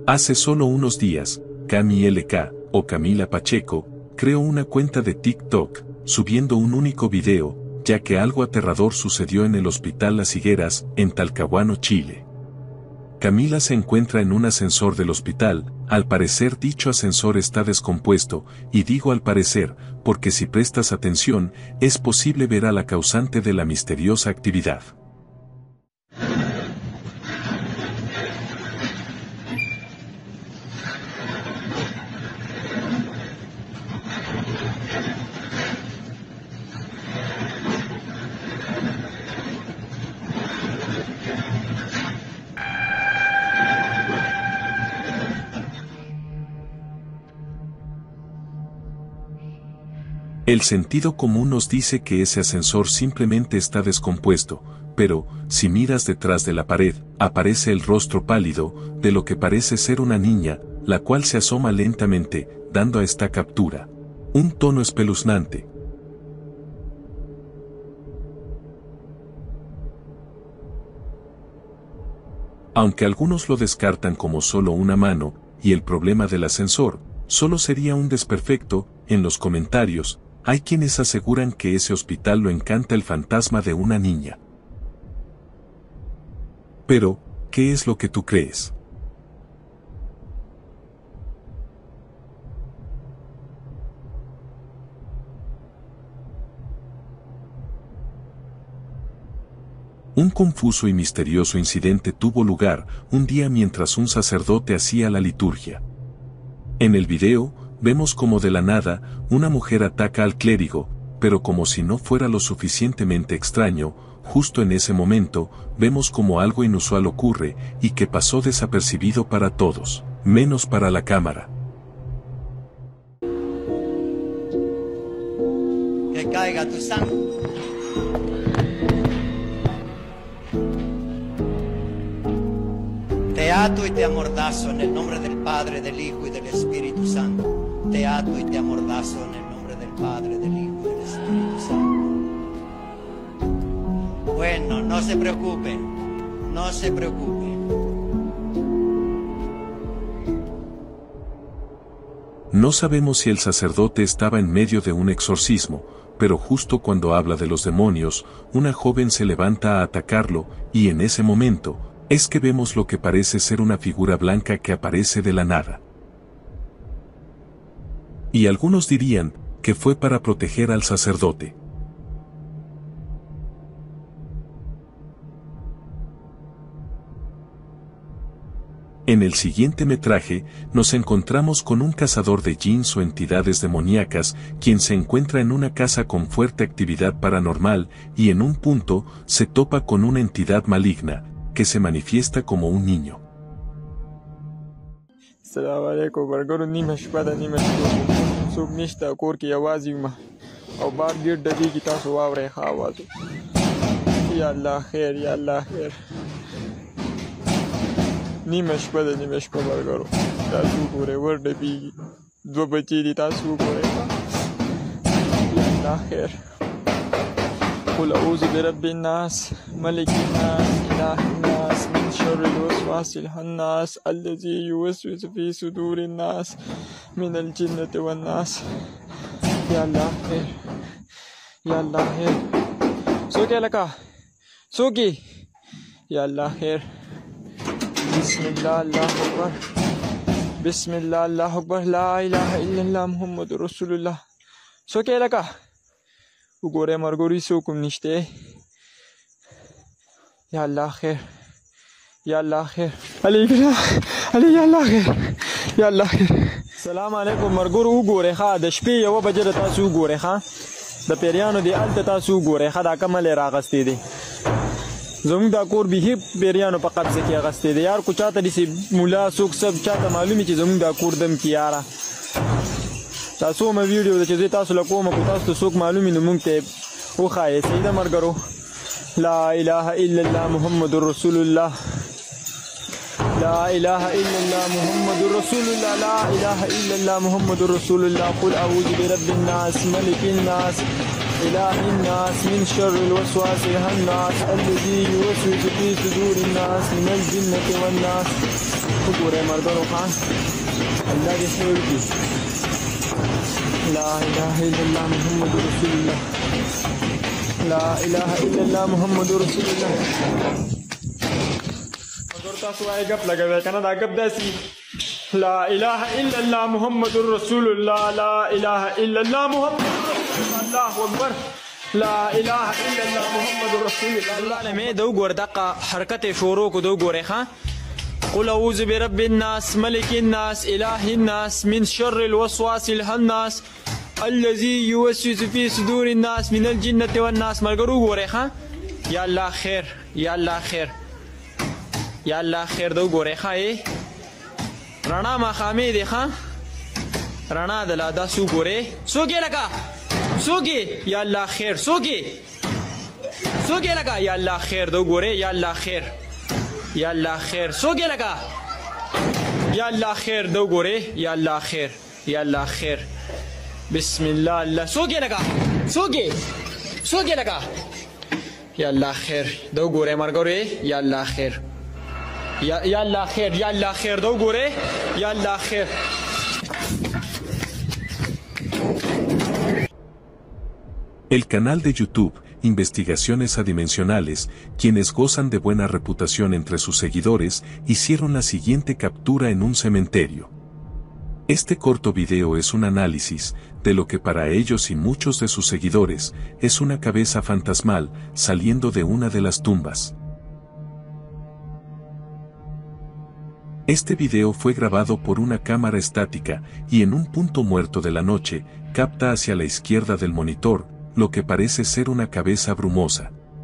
Hace solo unos días, Cami LK, o Camila Pacheco, creó una cuenta de TikTok, subiendo un único video, ya que algo aterrador sucedió en el Hospital Las Higueras, en Talcahuano, Chile. Camila se encuentra en un ascensor del hospital, al parecer dicho ascensor está descompuesto, y digo al parecer, porque si prestas atención, es posible ver a la causante de la misteriosa actividad. El sentido común nos dice que ese ascensor simplemente está descompuesto, pero, si miras detrás de la pared, aparece el rostro pálido, de lo que parece ser una niña, la cual se asoma lentamente, dando a esta captura un tono espeluznante. Aunque algunos lo descartan como solo una mano, y el problema del ascensor, solo sería un desperfecto, en los comentarios, hay quienes aseguran que ese hospital lo encanta el fantasma de una niña. Pero, ¿qué es lo que tú crees? Un confuso y misterioso incidente tuvo lugar un día mientras un sacerdote hacía la liturgia. En el video, vemos como de la nada, una mujer ataca al clérigo, pero como si no fuera lo suficientemente extraño, justo en ese momento, vemos como algo inusual ocurre y que pasó desapercibido para todos, menos para la cámara. Que caiga tu sangre. Te ato y te amordazo en el nombre del Padre, del Hijo y del Espíritu Santo. Te ato y te amordazo en el nombre del Padre, del Hijo y del Espíritu Santo. Bueno, no se preocupen, no se preocupen. No sabemos si el sacerdote estaba en medio de un exorcismo, pero justo cuando habla de los demonios, una joven se levanta a atacarlo, y en ese momento, es que vemos lo que parece ser una figura blanca que aparece de la nada. Y algunos dirían que fue para proteger al sacerdote. En el siguiente metraje, nos encontramos con un cazador de jinns o entidades demoníacas, quien se encuentra en una casa con fuerte actividad paranormal, y en un punto, se topa con una entidad maligna, que se manifiesta como un niño. السلام علیکم ورګرو نیمه شپه ده نیمه شپه څوک نشته کور کې یوازې یم او بار ډېر ډزېږي تاسو واورئ ښه اواز یا الله خیر یا الله خیر نیمه شپه ده نیمه شپه ورګرو تاسو وګورئ ور ډبېږي دوه بچې دي تاسو وګورئ یا الله خیر قل اعوذ برب الناس ملك الناس اله الناس من شر الوسواس الخناس الذي يوسوس في صدور الناس من الجنة والناس يا الله خير يا الله خير سوكي لك سوكي يا الله خير بسم الله الله أكبر بسم الله الله أكبر لا إله إلا الله محمد رسول الله سوكي لك وګوره مرګوري څوک نشته یا الله خیر یا الله خیر علي یا الله خیر یا الله خیر السلام علیکم مرګورو وګوره ښه د شپې یو بجې تاسو وګوره ښه د پیریانو دی الته تاسو وګوره ښه دا کمل راغستې دي زموږ دا کور به پیریانو په قبضه کې اغستې دي یار کو چاته دي مولا څوک سب چاته معلومي چې زموږ دا کور دم کې یاره تاسو مې ویډیو د چې تاسو له کومه کو تاسو څوک معلومي نو مونږ ته وخایې سیده مرګرو لا اله الا الله محمد رسول الله لا اله الا الله محمد رسول الله لا اله الا الله محمد رسول الله قل اعوذ برب الناس ملك الناس اله الناس من شر الوسواس الخناس الذي يوسوس في صدور الناس من الجنة والناس وګورئ ملګرو ښه الله دې خیر وکړي لا اله الا الله محمد رسول الله لا اله الا الله محمد رسول الله مګر تاسو وایي ګپ لګوي کنه دا ګپ داسي لا اله الا الله محمد رسول الله لا اله الا الله محمد رسول الله الله اکبر لا اله الا الله محمد رسول الله علمه دو ګور دغه حرکت شروع کو دو ګورې ښه قل اعوذ برب الناس ملك الناس اله الناس من شر الوسواس الخناس الذي يوسوس في صدور الناس من الجنة والناس ملګرو ګورې ښه یا الله خیر یا الله خیر یا الله خیر دو ګورې ښه رڼا مخامې دی ښه رڼا د لا دا سو ګورې سوګې لګه سوګې یا الله خیر سوګې لګه یا الله خیر دو ګورې یا الله خیر یا الله خیر سوګې لګه یا الله خیر دو ګورې یا الله خیر یا الله خیر بسم الله الله سوګې لګه سوګې لګه یا الله خیر دو ګورې مرګورې یا الله خیر یا الله خیر یا الله خیر دو ګورې یا الله خیر El canal de YouTube, Investigaciones Adimensionales, quienes gozan de buena reputación entre sus seguidores, hicieron la siguiente captura en un cementerio. Este corto video es un análisis de lo que para ellos y muchos de sus seguidores es una cabeza fantasmal saliendo de una de las tumbas. Este video fue grabado por una cámara estática y en un punto muerto de la noche, capta hacia la izquierda del monitor, lo que parece ser una cabeza brumosa.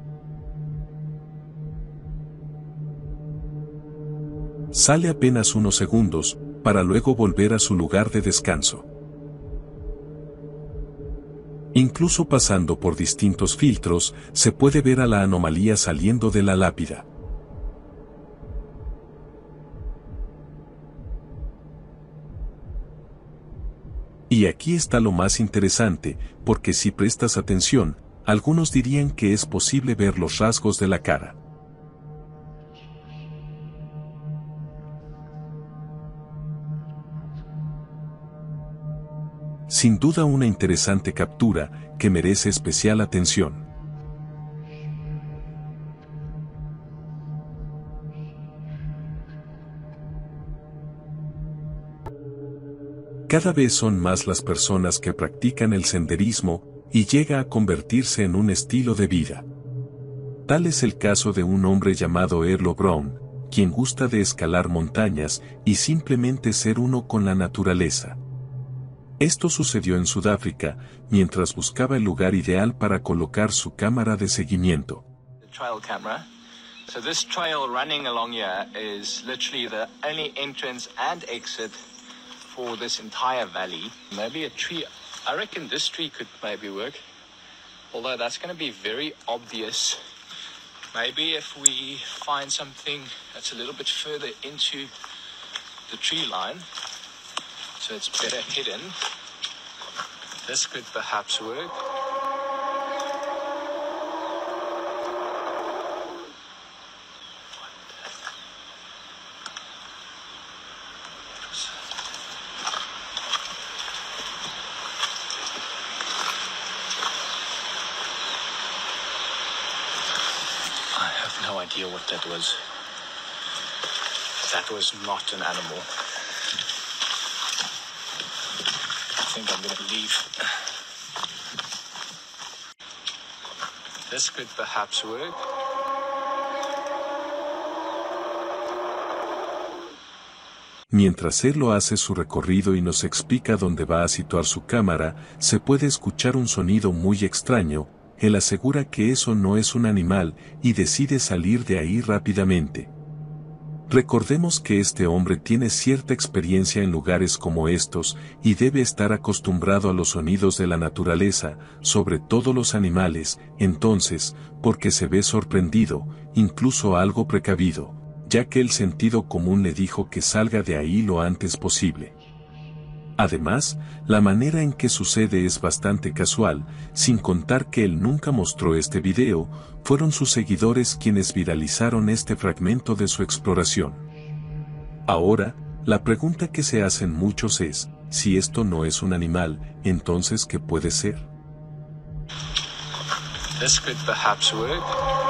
Sale apenas unos segundos, para luego volver a su lugar de descanso. Incluso pasando por distintos filtros, se puede ver a la anomalía saliendo de la lápida. Y aquí está lo más interesante, porque si prestas atención, algunos dirían que es posible ver los rasgos de la cara. Sin duda una interesante captura, que merece especial atención. Cada vez son más las personas que practican el senderismo, y llega a convertirse en un estilo de vida. Tal es el caso de un hombre llamado Erlo Brown, quien gusta de escalar montañas y simplemente ser uno con la naturaleza. Esto sucedió en Sudáfrica, mientras buscaba el lugar ideal para colocar su cámara de seguimiento. Trail camera. So this trail running along here is literally the only entrance and exit for this entire valley. Maybe a tree, I reckon this tree could maybe work, although that's going to be very obvious. Maybe if we find something that's a little bit further into the tree line, so it's better hidden, this could perhaps work. No idea what that was. That was not an animal. I think I'm going to leave. This could perhaps work. Mientras Erlo hace su recorrido y nos explica dónde va a situar su cámara, se puede escuchar un sonido muy extraño. Él asegura que eso no es un animal y decide salir de ahí rápidamente. Recordemos que este hombre tiene cierta experiencia en lugares como estos y debe estar acostumbrado a los sonidos de la naturaleza, sobre todo los animales, entonces, porque se ve sorprendido, incluso algo precavido, ya que el sentido común le dijo que salga de ahí lo antes posible. Además, la manera en que sucede es bastante casual, sin contar que él nunca mostró este video, fueron sus seguidores quienes viralizaron este fragmento de su exploración. Ahora, la pregunta que se hacen muchos es, si esto no es un animal, entonces ¿qué puede ser? This could perhaps work.